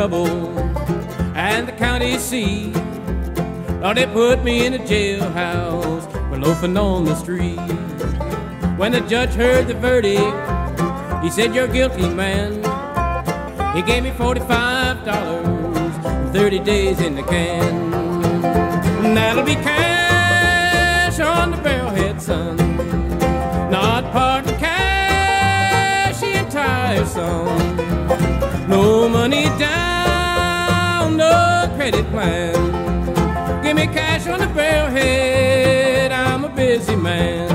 trouble and the county seat. Lord, they put me in a jailhouse for loafing on the street. When the judge heard the verdict, he said, "You're guilty, man." He gave me $45, 30 days in the can. And that'll be cash on the barrelhead, son. Not part of cash the entire song. No money down, no credit plan. Give me cash on the barrelhead, I'm a busy man.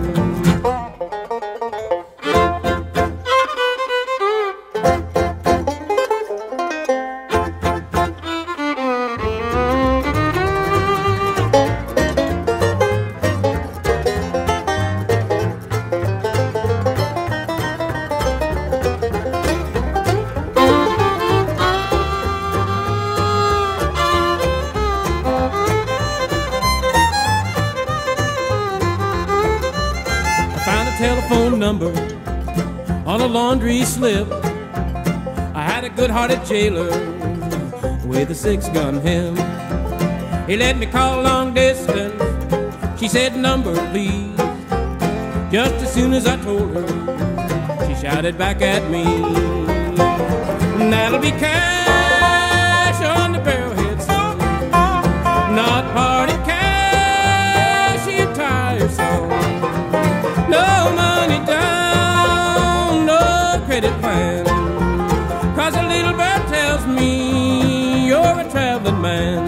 Telephone number on a laundry slip. I had a good-hearted jailer with a 6-gun him. He let me call long distance. She said, "Number, please." Just as soon as I told her, she shouted back at me, "And that'll be cash on the barrelhead, son. Not part of cash the entire song. No money down, no credit plan. 'Cause a little bird tells me you're a traveling man."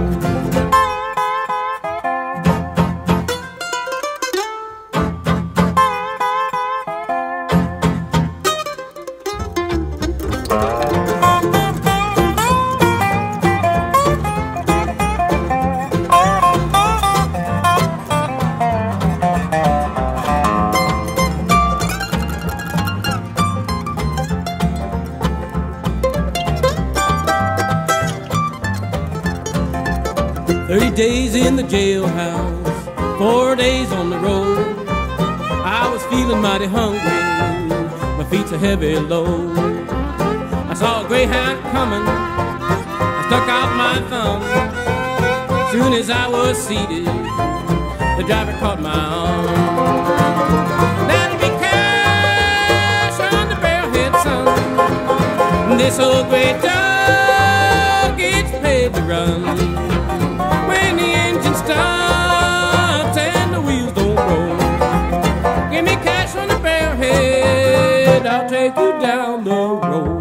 Days in the jailhouse, 4 days on the road. I was feeling mighty hungry, my feet's a heavy load. I saw a greyhound coming, I stuck out my thumb. Soon as I was seated, the driver caught my arm. "That'll be cash on the barrelhead, son. This old gray dog gets paid to run. When the engine stops and the wheels don't roll, give me cash on the barrelhead, I'll take you down the road."